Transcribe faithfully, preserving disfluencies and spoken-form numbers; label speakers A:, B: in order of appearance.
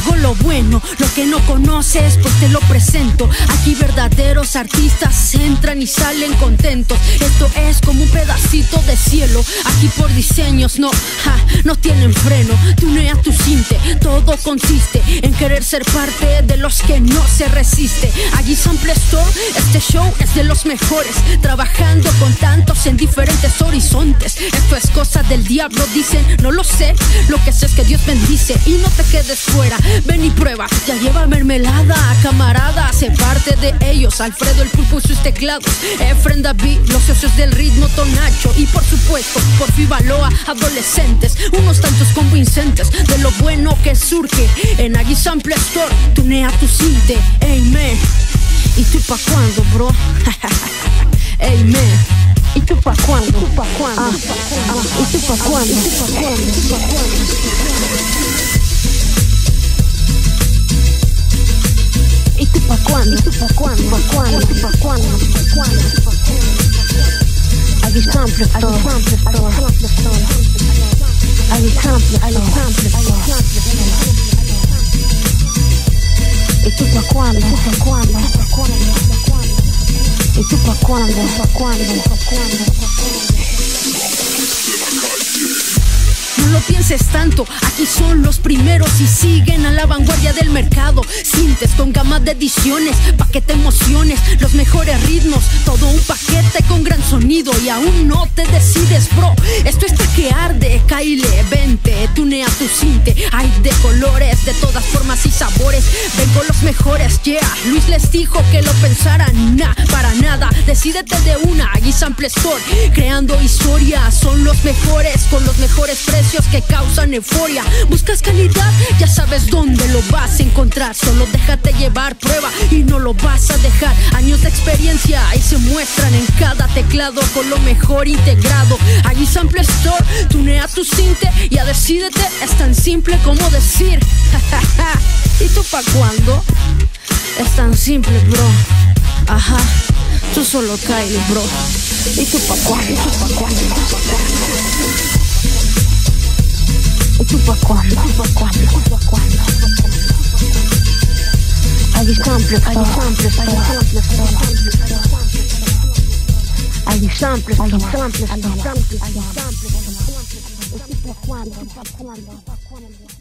A: traigo lo bueno, lo que no conoces pues te lo presento. Aquí verdaderos artistas entran y salen contentos. Esto es como un pedacito de cielo. Aquí por diseños no, ja, no tienen freno. Tunea tu cinte, todo consiste en querer ser parte de los que no se resiste. Allí Sample Store, este show es de los mejores, trabajando con tantos en diferentes horizontes. Esto es cosa del diablo, dicen, no lo sé. Lo que sé es que Dios bendice y no te quedes fuera. Ven y prueba, ya lleva mermelada, camarada, sé parte de ellos. Alfredo el Pulpo y sus teclados, Efren David, los socios del ritmo Tonacho. Y por supuesto, Porfi Baloa, adolescentes, unos tantos convincentes de lo bueno que surge en Agui Sample Store. Tunea tu cinte, amen. ¿Y tú pa' cuándo, bro? Amen. ¿Y tú pa' cuándo? ¿Y tú pa' cuándo? Ah, ah, ¿y tú pa' cuándo? ¿Y tú pa' cuándo? ¿Y tú pa' cuándo? ¿Y tú pa' cuándo? ¿Y tú pa' cuándo? ¿Pa' cuándo? ¿Y tú pa' cuándo? ¿Pa' cuándo? Agui Sample Store, Sample Store, Agui Sample, Agui Sample Store. ¿Y tú pa' cuándo? ¿Y tú pa' cuándo? ¿Y tú pa' cuándo? ¿Pa' cuándo? ¿Pa' cuándo? No lo pienses tanto, aquí son los primeros y siguen a la vanguardia del mercado. Cintes con gama de ediciones, pa' que te emociones, los mejores ritmos, todo un paquete con gran sonido. Y aún no te decides, bro, esto está que arde. Kyle, vente, tunea tu cinte. Hay de colores, de todas formas y sabores. Vengo los mejores, yeah. Luis les dijo que lo pensaran, nah, para nada. Decídete de una, Agui Sample Store, creando historia. Son los mejores, con los mejores precios que causan euforia. Buscas calidad, ya sabes dónde lo vas a encontrar. Solo déjate llevar, prueba y no lo vas a dejar. Años de experiencia y se muestran en cada teclado con lo mejor integrado. Agui Sample Store, tunea tu cinte, ya decídete, es tan simple como decir ¿y tú pa' cuándo? Es tan simple, bro. Ajá, tú solo Kyle, bro. ¿Y tú pa' cuándo? ¿Y tú pa' cuándo? ¿Y tú pa' cuándo? ¿Y tú pa' cuándo? ¿Y tú pa' cuándo? Agui Sample, Agui Sample, Agui Sample, Agui Sample, Agui Sample, Agui Sample, Agui Sample. ¿Y tú pa' cuándo? ¿Y tú pa' cuándo?